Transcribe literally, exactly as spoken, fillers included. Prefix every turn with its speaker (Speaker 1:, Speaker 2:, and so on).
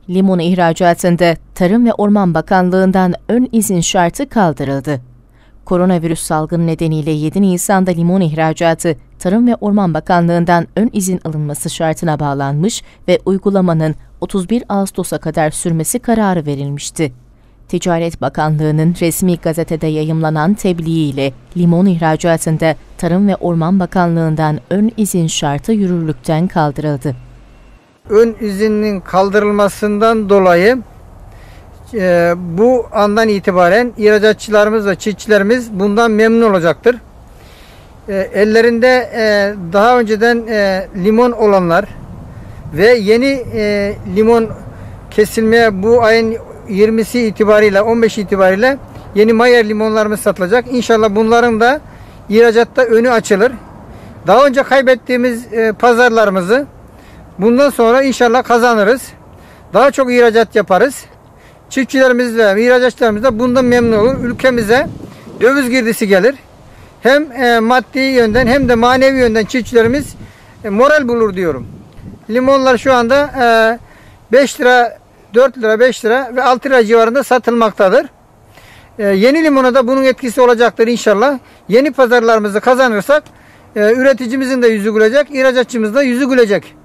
Speaker 1: Limon ihracatında Tarım ve Orman Bakanlığı'ndan ön izin şartı kaldırıldı. Koronavirüs salgını nedeniyle yedi Nisan'da limon ihracatı Tarım ve Orman Bakanlığı'ndan ön izin alınması şartına bağlanmış ve uygulamanın otuz bir Ağustos'a kadar sürmesi kararı verilmişti. Ticaret Bakanlığı'nın resmi gazetede yayımlanan tebliğiyle limon ihracatında Tarım ve Orman Bakanlığı'ndan ön izin şartı yürürlükten kaldırıldı.
Speaker 2: Ön izinin kaldırılmasından dolayı e, bu andan itibaren ihracatçılarımız ve çiftçilerimiz bundan memnun olacaktır. E, ellerinde e, daha önceden e, limon olanlar ve yeni e, limon kesilmeye bu ayın yirmisi itibariyle on beşi itibariyle yeni Mayer limonlarımız satılacak. İnşallah bunların da ihracatta önü açılır. Daha önce kaybettiğimiz e, pazarlarımızı bundan sonra inşallah kazanırız. Daha çok ihracat yaparız. Çiftçilerimiz ve ihracatçılarımız da bundan memnun olur. Ülkemize döviz girdisi gelir. Hem e, maddi yönden hem de manevi yönden çiftçilerimiz e, moral bulur diyorum. Limonlar şu anda e, beş lira, dört lira, beş lira ve altı lira civarında satılmaktadır. E, yeni limona da bunun etkisi olacaktır inşallah. Yeni pazarlarımızı kazanırsak e, üreticimizin de yüzü gülecek, ihracatçımız da yüzü gülecek.